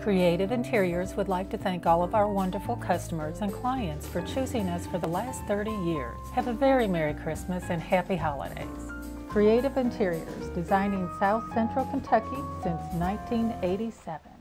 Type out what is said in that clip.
Creative Interiors would like to thank all of our wonderful customers and clients for choosing us for the last 30 years. Have a very Merry Christmas and Happy Holidays. Creative Interiors, designing South Central Kentucky since 1987.